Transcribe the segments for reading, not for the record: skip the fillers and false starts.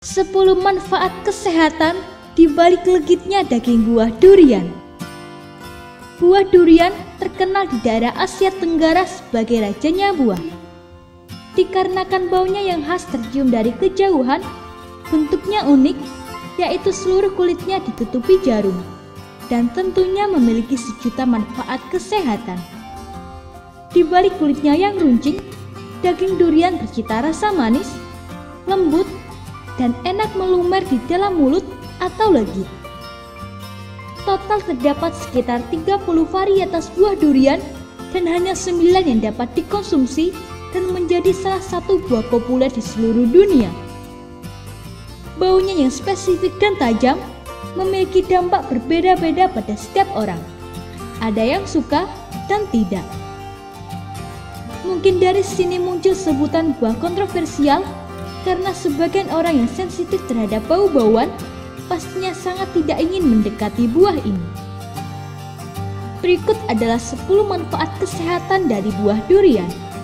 10 manfaat kesehatan di balik legitnya daging buah durian. Buah durian terkenal di daerah Asia Tenggara sebagai rajanya buah. Dikarenakan baunya yang khas tercium dari kejauhan, bentuknya unik, yaitu seluruh kulitnya ditutupi jarum, dan tentunya memiliki sejuta manfaat kesehatan. Di balik kulitnya yang runcing, daging durian bercita rasa manis, lembut, dan enak melumer di dalam mulut atau legit. Total terdapat sekitar 30 varietas buah durian dan hanya 9 yang dapat dikonsumsi dan menjadi salah satu buah populer di seluruh dunia. Baunya yang spesifik dan tajam memiliki dampak berbeda-beda pada setiap orang. Ada yang suka dan tidak. Mungkin dari sini muncul sebutan buah kontroversial karena sebagian orang yang sensitif terhadap bau-bauan pastinya sangat tidak ingin mendekati buah ini. Berikut adalah 10 manfaat kesehatan dari buah durian.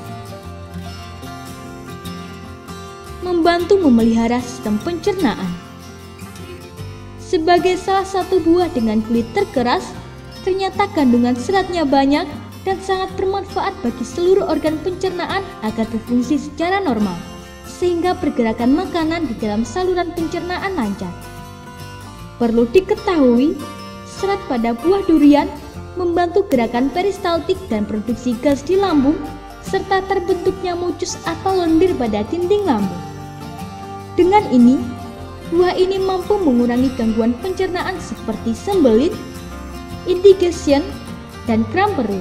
Membantu memelihara sistem pencernaan. Sebagai salah satu buah dengan kulit terkeras, ternyata kandungan seratnya banyak dan sangat bermanfaat bagi seluruh organ pencernaan agar berfungsi secara normal, sehingga pergerakan makanan di dalam saluran pencernaan lancar. Perlu diketahui, serat pada buah durian membantu gerakan peristaltik dan produksi gas di lambung, serta terbentuknya mucus atau lendir pada dinding lambung. Dengan ini, buah ini mampu mengurangi gangguan pencernaan seperti sembelit, indigestion, dan kram perut.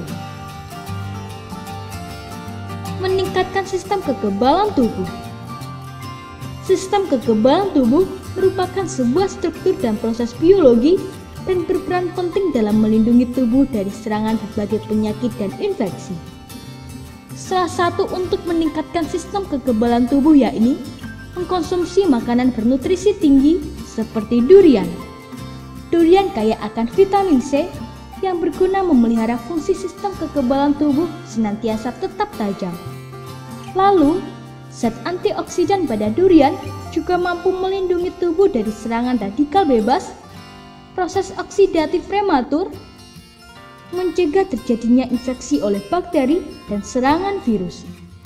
Meningkatkan sistem kekebalan tubuh. Sistem kekebalan tubuh merupakan sebuah struktur dan proses biologi dan berperan penting dalam melindungi tubuh dari serangan berbagai penyakit dan infeksi. Salah satu untuk meningkatkan sistem kekebalan tubuh yakni mengkonsumsi makanan bernutrisi tinggi seperti durian. Durian kaya akan vitamin C yang berguna memelihara fungsi sistem kekebalan tubuh senantiasa tetap tajam. Lalu, zat antioksidan pada durian juga mampu melindungi tubuh dari serangan radikal bebas, proses oksidatif prematur, mencegah terjadinya infeksi oleh bakteri dan serangan virus.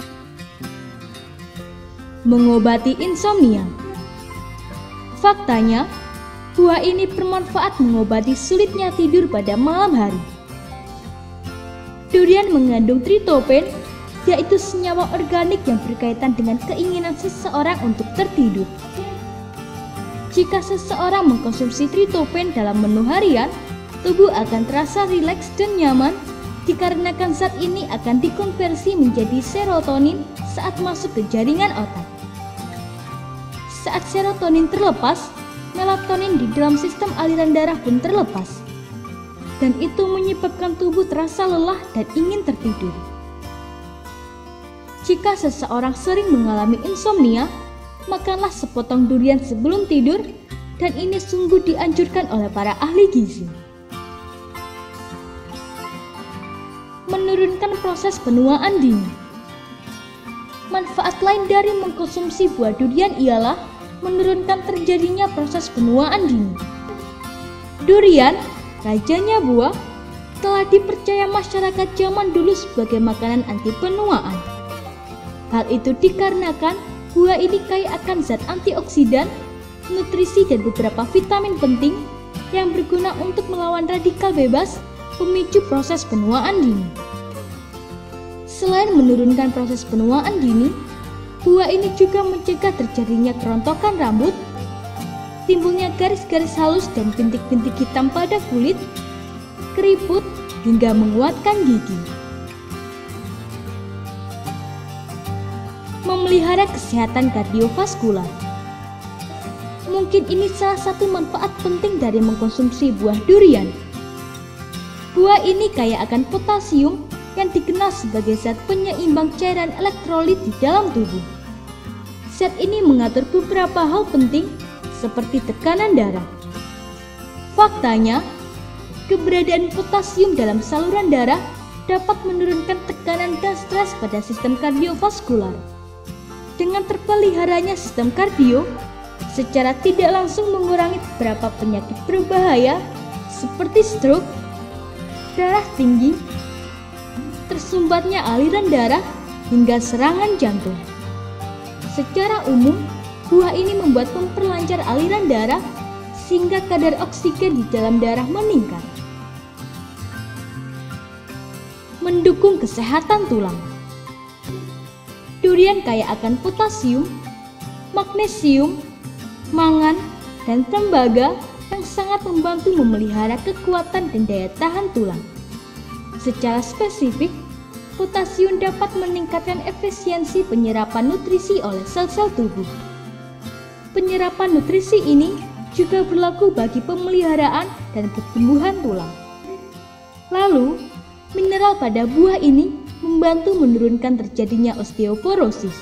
Mengobati insomnia. Faktanya, buah ini bermanfaat mengobati sulitnya tidur pada malam hari. Durian mengandung tritopen, yaitu senyawa organik yang berkaitan dengan keinginan seseorang untuk tertidur. Jika seseorang mengkonsumsi tritopen dalam menu harian, tubuh akan terasa rileks dan nyaman dikarenakan zat ini akan dikonversi menjadi serotonin saat masuk ke jaringan otak. Saat serotonin terlepas, melatonin di dalam sistem aliran darah pun terlepas, dan itu menyebabkan tubuh terasa lelah dan ingin tertidur. Jika seseorang sering mengalami insomnia, makanlah sepotong durian sebelum tidur, dan ini sungguh dianjurkan oleh para ahli gizi. Menurunkan proses penuaan dini. Manfaat lain dari mengkonsumsi buah durian ialah menurunkan terjadinya proses penuaan dini. Durian, rajanya buah, telah dipercaya masyarakat zaman dulu sebagai makanan anti penuaan. Hal itu dikarenakan buah ini kaya akan zat antioksidan, nutrisi, dan beberapa vitamin penting yang berguna untuk melawan radikal bebas, pemicu proses penuaan dini. Selain menurunkan proses penuaan dini, buah ini juga mencegah terjadinya kerontokan rambut, timbulnya garis-garis halus dan bintik-bintik hitam pada kulit, keriput, hingga menguatkan gigi. Memelihara kesehatan kardiovaskular. Mungkin ini salah satu manfaat penting dari mengkonsumsi buah durian. Buah ini kaya akan potasium yang dikenal sebagai zat penyeimbang cairan elektrolit di dalam tubuh. Zat ini mengatur beberapa hal penting seperti tekanan darah. Faktanya, keberadaan potasium dalam saluran darah dapat menurunkan tekanan dan stres pada sistem kardiovaskular. Dengan terpeliharanya sistem kardio, secara tidak langsung mengurangi beberapa penyakit berbahaya seperti stroke, darah tinggi, tersumbatnya aliran darah, hingga serangan jantung. Secara umum, buah ini memperlancar aliran darah sehingga kadar oksigen di dalam darah meningkat. Mendukung kesehatan tulang. Durian kaya akan potasium, magnesium, mangan, dan tembaga yang sangat membantu memelihara kekuatan dan daya tahan tulang. Secara spesifik, potasium dapat meningkatkan efisiensi penyerapan nutrisi oleh sel-sel tubuh. Penyerapan nutrisi ini juga berlaku bagi pemeliharaan dan pertumbuhan tulang. Lalu, mineral pada buah ini membantu menurunkan terjadinya osteoporosis.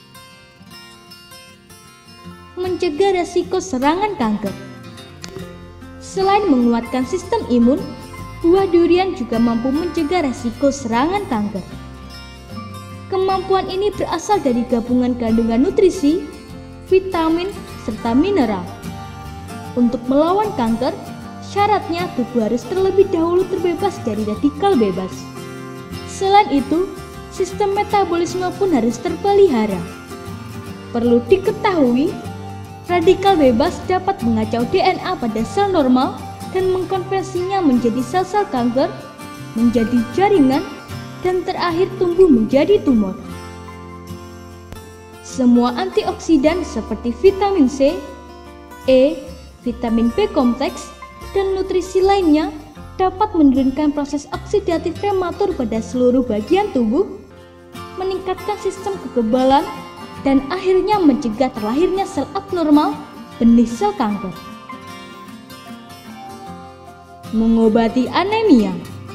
Mencegah resiko serangan kanker. Selain menguatkan sistem imun, buah durian juga mampu mencegah resiko serangan kanker. Kemampuan ini berasal dari gabungan kandungan nutrisi, vitamin, serta mineral. Untuk melawan kanker, syaratnya tubuh harus terlebih dahulu terbebas dari radikal bebas. Selain itu, sistem metabolisme pun harus terpelihara. Perlu diketahui, radikal bebas dapat mengacau DNA pada sel normal dan mengkonversinya menjadi sel-sel kanker, menjadi jaringan, dan terakhir tumbuh menjadi tumor. Semua antioksidan seperti vitamin C, E, vitamin B kompleks, dan nutrisi lainnya dapat menurunkan proses oksidatif prematur pada seluruh bagian tubuh, meningkatkan sistem kekebalan, dan akhirnya mencegah terlahirnya sel abnormal, benih sel kanker. Mengobati anemia.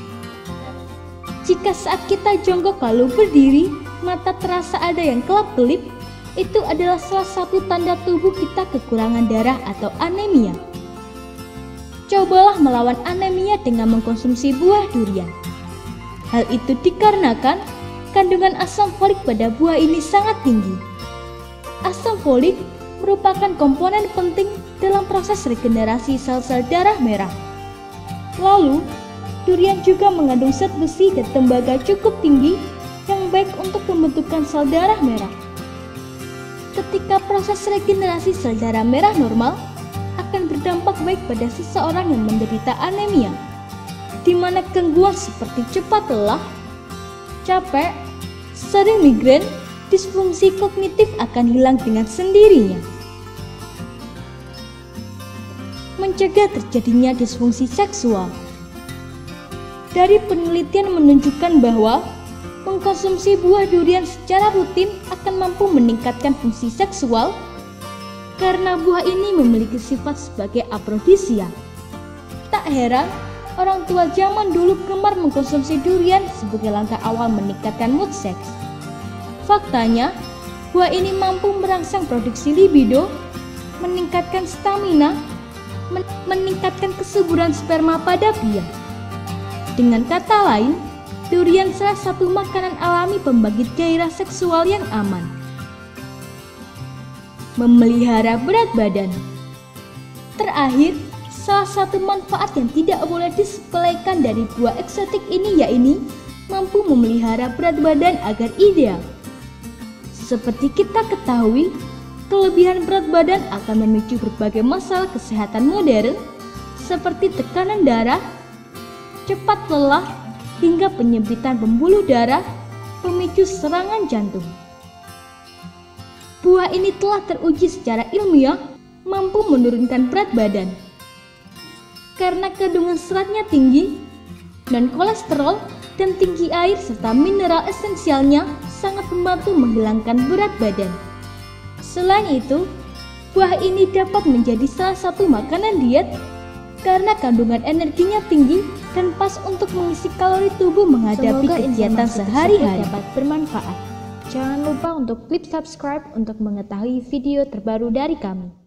Jika saat kita jongkok lalu berdiri, mata terasa ada yang kelap-kelip, itu adalah salah satu tanda tubuh kita kekurangan darah atau anemia. Cobalah melawan anemia dengan mengkonsumsi buah durian. Hal itu dikarenakan kandungan asam folik pada buah ini sangat tinggi. Asam folik merupakan komponen penting dalam proses regenerasi sel-sel darah merah. Lalu, durian juga mengandung zat besi dan tembaga cukup tinggi yang baik untuk pembentukan sel darah merah. Ketika proses regenerasi sel darah merah normal, akan berdampak baik pada seseorang yang menderita anemia, di mana gangguan seperti cepat lelah, capek, sering migrain, disfungsi kognitif akan hilang dengan sendirinya. Mencegah terjadinya disfungsi seksual. Dari penelitian menunjukkan bahwa mengkonsumsi buah durian secara rutin akan mampu meningkatkan fungsi seksual karena buah ini memiliki sifat sebagai afrodisia. Tak heran, orang tua zaman dulu gemar mengkonsumsi durian sebagai langkah awal meningkatkan mood seks. Faktanya, buah ini mampu merangsang produksi libido, meningkatkan stamina, meningkatkan kesuburan sperma pada pria. Dengan kata lain, durian salah satu makanan alami pembangkit gairah seksual yang aman. Memelihara berat badan. Terakhir, salah satu manfaat yang tidak boleh disepelekan dari buah eksotik ini yaitu mampu memelihara berat badan agar ideal. Seperti kita ketahui, kelebihan berat badan akan memicu berbagai masalah kesehatan modern seperti tekanan darah, cepat lelah, hingga penyempitan pembuluh darah, pemicu serangan jantung. Buah ini telah teruji secara ilmiah mampu menurunkan berat badan. Karena kandungan seratnya tinggi, dan kolesterol dan tinggi air serta mineral esensialnya sangat membantu menghilangkan berat badan. Selain itu, buah ini dapat menjadi salah satu makanan diet karena kandungan energinya tinggi dan pas untuk mengisi kalori tubuh menghadapi kegiatan sehari-hari. Dapat bermanfaat. Jangan lupa untuk klik subscribe untuk mengetahui video terbaru dari kami.